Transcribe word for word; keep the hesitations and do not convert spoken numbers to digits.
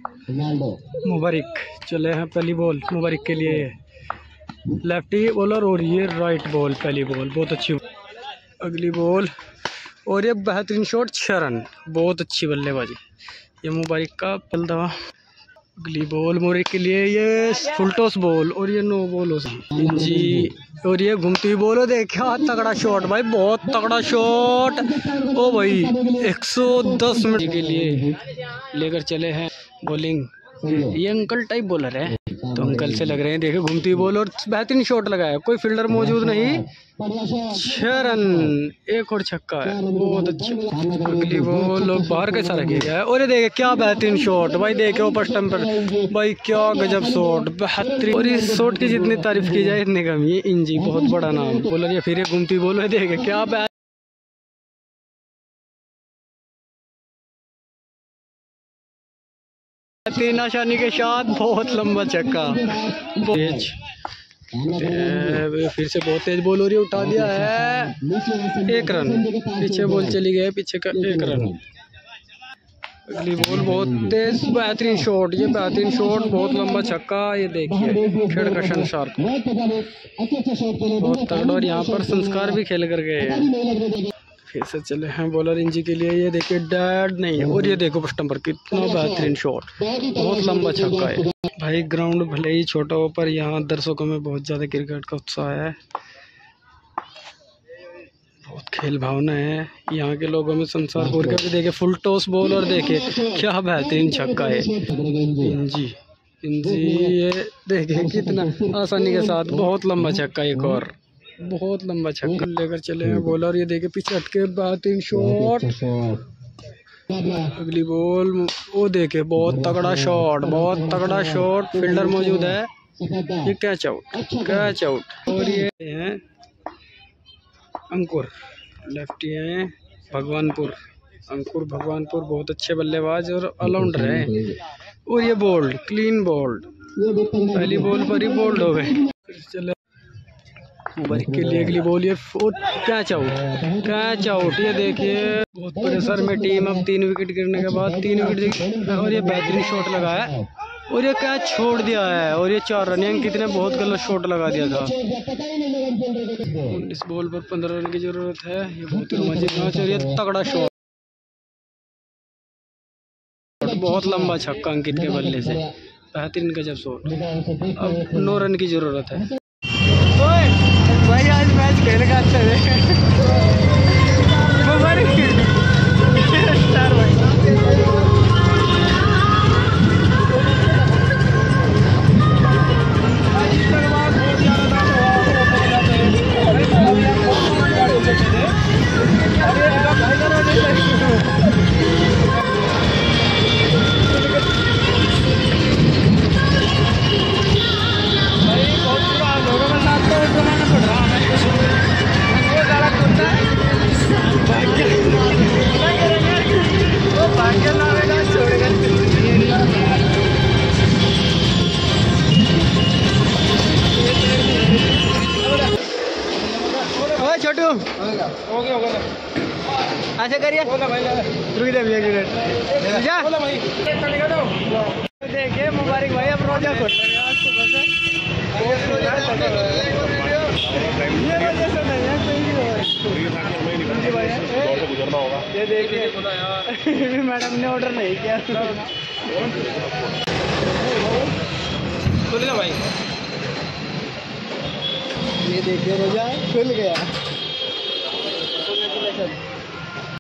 मुबारक चले हैं पहली बॉल मुबारक के लिए, लेफ्टी बॉलर और ये राइट बॉल। पहली बॉल बहुत अच्छी, अगली बॉल और ये बेहतरीन शॉट, छह रन, बहुत अच्छी बल्लेबाजी ये मुबारक का पल दवा। अगली बॉल मुबारक के लिए, ये फुल टॉस बॉल और ये नो बॉल हो जी, और ये घूमती हुई बॉल, देखा तगड़ा शॉट भाई, बहुत तगड़ा शॉट। ओ भाई एक सौ दस मिनट के लिए लेकर चले हैं बॉलिंग। ये अंकल टाइप बॉलर है तो अंकल से लग रहे हैं, देखे घूमती हुई बॉल और बेहतरीन शॉट लगाया, कोई फील्डर मौजूद नहीं, छह रन, एक और छक्का है, बहुत अच्छा। अगली बॉल बाहर कैसा रखा गया है और ये देखे क्या बेहतरीन शॉट भाई, देखे ऊपर स्टंप पर भाई, क्या गजब शॉट, बेहतरीन। और इस शॉट की जितनी तारीफ की जाए इतनी कम। ये इंजी बहुत बड़ा नाम बॉलर, या फिर ये घूमती बॉल है, देखे क्या तीन निशानी के साथ बहुत लंबा छक्का, तेज फिर से बहुत तेज बॉल हो रही है, उठा दिया है, एक रन, पीछे बॉल चली गई, पीछे का एक रन। अगली बॉल बहुत तेज, बेहतरीन शॉट, ये बेहतरीन शॉट, बहुत लंबा छक्का, ये देखिए खेड़ का संसार बहुत तगड़ा, और यहाँ पर संस्कार भी खेल कर गए हैं। फिर से चले हैं बॉलर इंजी के लिए, ये देखिए डैड नहीं, और ये देखो स्टंप पर कितना बेहतरीन शॉट, बहुत लंबा छक्का है भाई। ग्राउंड भले ही छोटा हो पर यहाँ दर्शकों में बहुत ज़्यादा क्रिकेट का उत्साह है, बहुत खेल भावना है यहाँ के लोगों में। संसार भर के भी देखे फुल टॉस बॉल और देखे क्या बेहतरीन छक्का है इंजी, इंजी ये देखे कितना आसानी के साथ, बहुत लंबा छक्का, एक और बहुत लंबा छक्का लेकर चले हैं बॉलर, ये देखे पीछे हटके बेहतरीन शॉट। अगली बॉल वो देखे बहुत तगड़ा शॉट, बहुत तगड़ा शॉट, फील्डर मौजूद है, ये कैच आउट, कैच आउट। और ये हैं अंकुर, लेफ्टी हैं भगवानपुर, अंकुर भगवानपुर बहुत अच्छे बल्लेबाज और ऑलराउंडर है। और ये बोल्ड, क्लीन बोल्ड, पहली बॉल पर ही बोल्ड हो गए। चले मुबारक के लिए अगली बॉल, ये कैच आउट, कैच आउट, ये देखिए बहुत प्रेशर में टीम, अब तीन विकेट गिरने के बाद तीन विकेट, और ये बेहतरीन शॉट लगाया और ये कैच छोड़ दिया है, और ये चार रन, यानी कितने बहुत गलत शॉट लगा दिया था। इस बॉल पर पंद्रह रन की जरूरत है, ये बहुत ही रोमांचक मैच, और ये तगड़ा शॉट, बहुत लंबा छक्का अंकित के बल्ले से, बेहतरीन गजब शॉट। अब नौ रन की जरूरत है भाई, आज मैच खेल का अच्छा है स्टार भाई। छोटू ऐसे करिए, रुक जा भैया मिनट, देखिए मुबारक भाई अब रोजा खोल रहे हैं आज सुबह से, ये देखिए मैडम ने ऑर्डर नहीं किया खुल गया भाई, ये देखिए रोजा खुल गया।